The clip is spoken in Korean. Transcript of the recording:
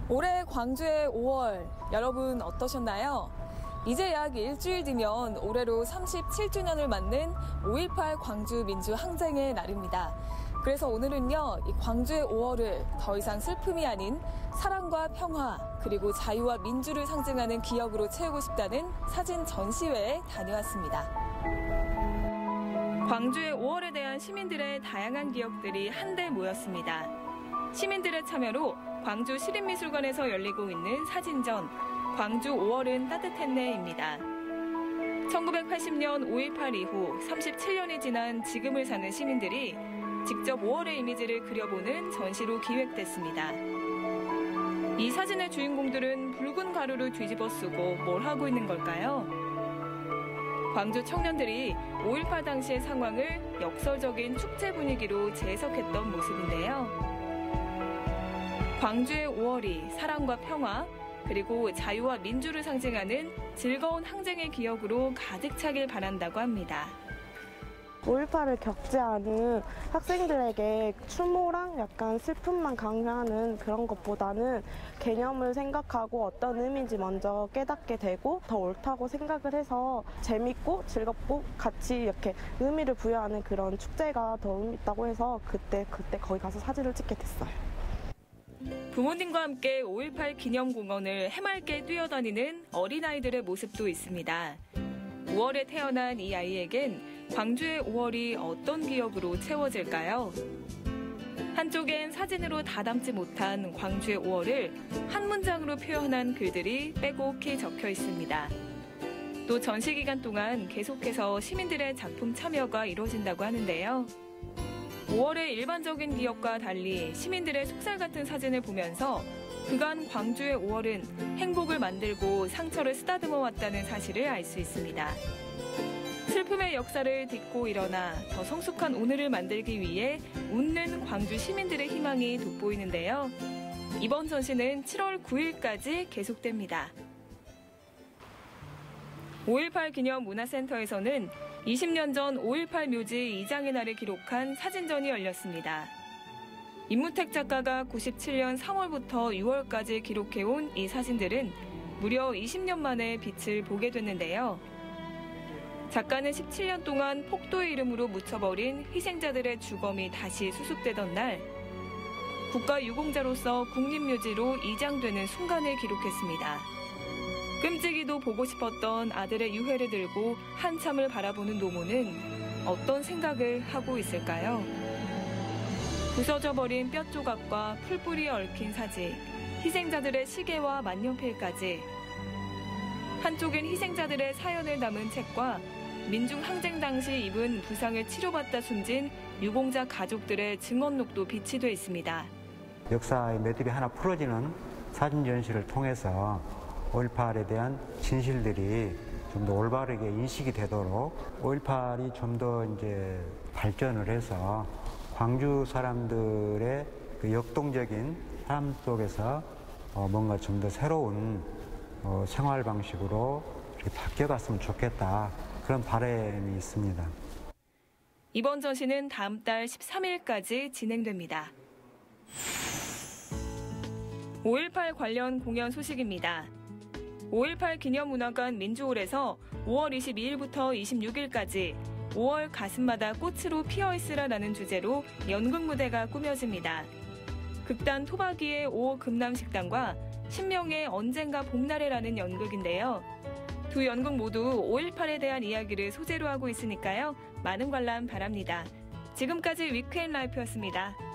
올해 광주의 5월, 여러분 어떠셨나요? 이제 약 일주일 뒤면 올해로 37주년을 맞는 5.18 광주 민주항쟁의 날입니다. 그래서 오늘은요, 이 광주의 5월을 더 이상 슬픔이 아닌 사랑과 평화, 그리고 자유와 민주를 상징하는 기억으로 채우고 싶다는 사진 전시회에 다녀왔습니다. 광주의 5월에 대한 시민들의 다양한 기억들이 한데 모였습니다. 시민들의 참여로 광주 시립미술관에서 열리고 있는 사진전, 광주 5월은 따뜻했네입니다. 1980년 5.18 이후 37년이 지난 지금을 사는 시민들이 직접 5월의 이미지를 그려보는 전시로 기획됐습니다. 이 사진의 주인공들은 붉은 가루를 뒤집어 쓰고 뭘 하고 있는 걸까요? 광주 청년들이 5.18 당시의 상황을 역설적인 축제 분위기로 재해석했던 모습인데요. 광주의 5월이 사랑과 평화, 그리고 자유와 민주를 상징하는 즐거운 항쟁의 기억으로 가득 차길 바란다고 합니다. 5.18을 겪지 않은 학생들에게 추모랑 약간 슬픔만 강요하는 그런 것보다는 개념을 생각하고 어떤 의미인지 먼저 깨닫게 되고 더 옳다고 생각을 해서 재밌고 즐겁고 같이 이렇게 의미를 부여하는 그런 축제가 더 의미 있다고 해서 그때 거기 가서 사진을 찍게 됐어요. 부모님과 함께 5.18 기념공원을 해맑게 뛰어다니는 어린아이들의 모습도 있습니다. 5월에 태어난 이 아이에겐 광주의 5월이 어떤 기억으로 채워질까요? 한쪽엔 사진으로 다 담지 못한 광주의 5월을 한 문장으로 표현한 글들이 빼곡히 적혀 있습니다. 또 전시 기간 동안 계속해서 시민들의 작품 참여가 이루어진다고 하는데요. 5월의 일반적인 기억과 달리 시민들의 속살 같은 사진을 보면서 그간 광주의 5월은 행복을 만들고 상처를 쓰다듬어 왔다는 사실을 알 수 있습니다. 슬픔의 역사를 딛고 일어나 더 성숙한 오늘을 만들기 위해 웃는 광주 시민들의 희망이 돋보이는데요. 이번 전시는 7월 9일까지 계속됩니다. 5.18 기념 문화센터에서는 20년 전 5.18 묘지 이장의 날을 기록한 사진전이 열렸습니다. 임무택 작가가 97년 3월부터 6월까지 기록해온 이 사진들은 무려 20년 만에 빛을 보게 됐는데요. 작가는 17년 동안 폭도의 이름으로 묻혀버린 희생자들의 주검이 다시 수습되던 날, 국가유공자로서 국립묘지로 이장되는 순간을 기록했습니다. 끔찍이도 보고 싶었던 아들의 유해를 들고 한참을 바라보는 노모는 어떤 생각을 하고 있을까요? 부서져 버린 뼈 조각과 풀뿌리에 얽힌 사지, 희생자들의 시계와 만년필까지. 한쪽엔 희생자들의 사연을 담은 책과 민중항쟁 당시 입은 부상을 치료받다 숨진 유공자 가족들의 증언록도 비치돼 있습니다. 역사의 매듭이 하나 풀어지는 사진 전시를 통해서 5.18에 대한 진실들이 좀 더 올바르게 인식이 되도록 5.18이 좀 더 이제 발전을 해서 광주 사람들의 그 역동적인 삶 속에서 뭔가 좀 더 새로운 생활 방식으로 이렇게 바뀌어갔으면 좋겠다. 그런 바람이 있습니다. 이번 전시는 다음 달 13일까지 진행됩니다. 5.18 관련 공연 소식입니다. 5.18 기념문화관 민주홀에서 5월 22일부터 26일까지 5월 가슴마다 꽃으로 피어있으라라는 주제로 연극 무대가 꾸며집니다. 극단 토박이의 5 금남식당과 신명의 언젠가 봄날에라는 연극인데요. 두 연극 모두 5.18에 대한 이야기를 소재로 하고 있으니까요. 많은 관람 바랍니다. 지금까지 위크엔라이프였습니다.